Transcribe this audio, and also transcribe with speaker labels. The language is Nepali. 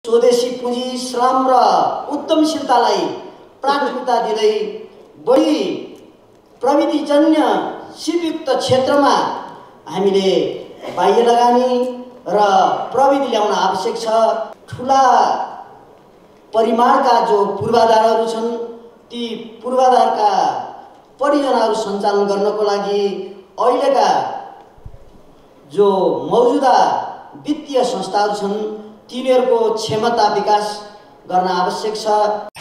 Speaker 1: स्वदेशी पुँजी श्रम र उद्यमशीलतालाई प्राथमिकता दिँदै बढी प्रविधिजन्य सिपयुक्त क्षेत्रमा हामीले बाह्य लगानी र प्रविधि ल्याउन आवश्यक छ। ठुला परिमाणका जो पूर्वाधारहरू छन् ती पूर्वाधारका परियोजनाहरू सञ्चालन गर्नको लागि अहिलेका जो मौजुदा वित्तीय संस्थाहरू छन् तिनीहरूको क्षमता विकास गर्न आवश्यक छ।